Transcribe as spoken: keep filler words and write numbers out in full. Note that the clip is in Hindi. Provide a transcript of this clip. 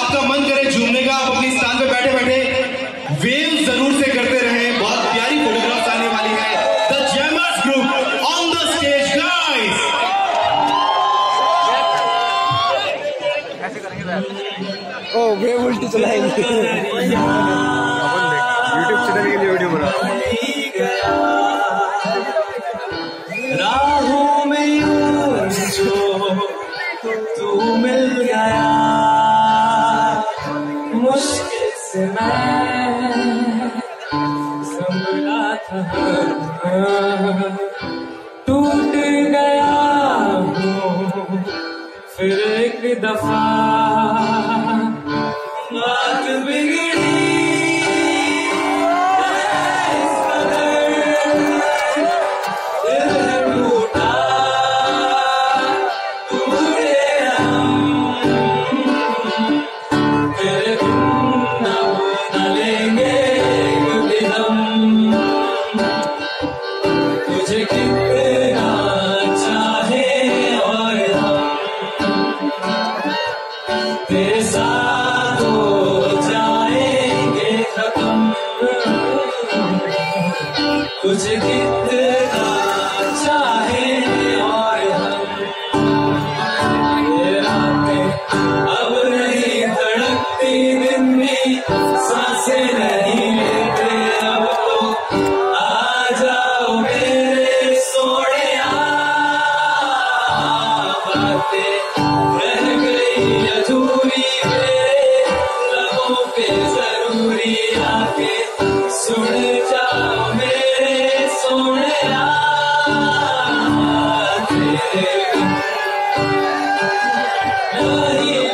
आपका मन करे झूमने का, आप अपनी स्थान पे बैठे बैठे वेव जरूर से करते रहे। बहुत प्यारी फोटोग्राफ्स आने वाली है। The jammers group on the stage guys. ओ वेव उल्टी चलाएंगे। यूट्यूब चैनल के लिए वीडियो बना। राहों में यूं जो तू मिल गया, मुश्किल से मैं संभला था, टूट गया हूँ फिर एक दफा, बात बिगड़ी तुझे कितना चाहे और हम तेरे साथ हो जाएंगे खत्म, तुझे कितना चाहे और हम ये रातें अब नहीं धड़कती, दिन में सांसें नहीं लेते, अब तो आ जाओ मेरे सोनिया, बातें रह गई अधूरी मेरे लबों पे जरूरी, आके सुन जाओ मेरे सोनिया, तेरे नहीं